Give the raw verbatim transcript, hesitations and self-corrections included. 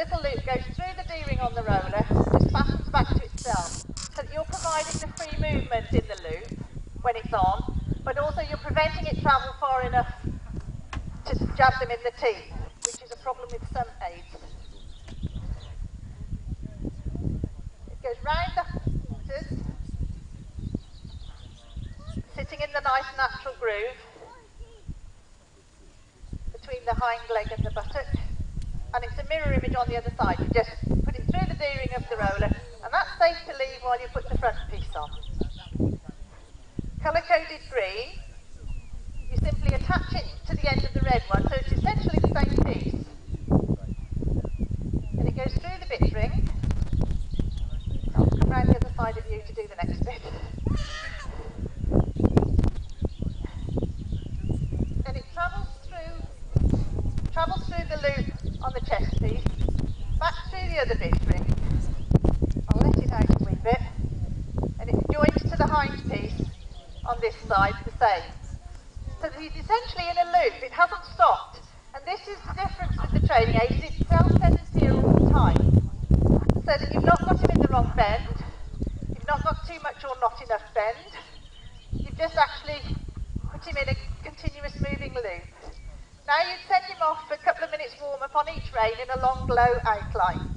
little loop goes through the D-ring on the roller, just fastens back to itself, so that you're providing the free movement in the loop when it's on, but also you're preventing it travel far enough to jab them in the teeth, which is a problem with some aids. It goes round the halters, sitting in the nice natural groove between the hind leg and the buttock, and it's a mirror image on the other side. You just put it through the D-ring of the roller, and that's safe to leave while you put the front piece on. Colour-coded green, you simply attach it to the end of the red one, so it's essentially the same piece. And it goes through the bit ring. I'll come round the other side of you to do the next bit. And it travels through, travels through the loop on the chest piece, back through the other bit ring. I'll let it out a wee bit. And it joins to the hind piece on this side the same. So he's essentially in a loop, it hasn't stopped. And this is the difference with the training aid, is it's self-sensitive all the time. So that you've not got him in the wrong bend, you've not got too much or not enough bend, you've just actually put him in a continuous moving loop. Now you'd send him off for a couple of minutes warm up on each rein in a long low outline.